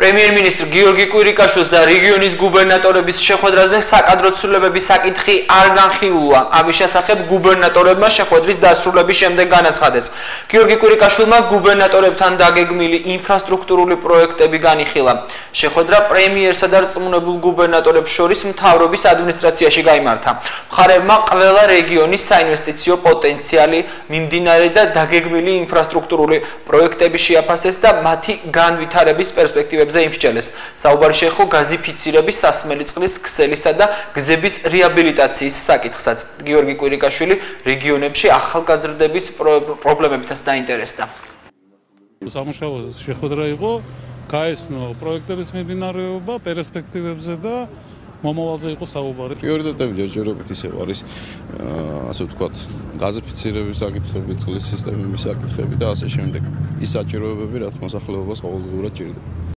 პრემიერ-მინისტრ გიორგი კვირიკაშვილს და რეგიონის გუბერნატორების შეხვედრაზე საკადრო ცვლილებების საკითხი არ განხილულა. ამის შესახებ გუბერნატორებმა შეხვედრის დასრულების შემდეგ განაცხადეს. გიორგი კვირიკაშვილმა გუბერნატორებთან დაგეგმილი ინფრასტრუქტურული პროექტები განიხილა. შეხვედრა პრემიერსა და რწმუნებულ გუბერნატორებს შორის მთავრობის ადმინისტრაციაში გაიმართა. მხარეებმა ყველა რეგიონის საინვესტიციო პოტენციალი, მიმდინარე და დაგეგმილი ინფრასტრუქტურული პროექტები შეაფასეს და მათი განვითარების პერსპექტივები იმსჯელეს. საუბარი შეეხო გაზიფიცირების, სასმელი წყლის, ქსელისა და გზების რეაბილიტაციის საკითხსაც. გიორგი კვირიკაშვილი რეგიონებში ახალგაზრდების პრობლემებითაც დაინტერესდა. სამუშაო შეხვედრა იყო, გაეცნო პროექტების მიმდინარეობა, პერსპექტივებზე და მომავალზე იყო საუბარი. პრიორიტეტები ჯერჯერობით ისევ არის, ასე ვთქვათ, გაზიფიცირების საკითხები, წყლის სისტემების საკითხები და ასე შემდეგ. ის საჭიროებები, რაც მოსახლეობას ყოველდღიურად ჭირდება.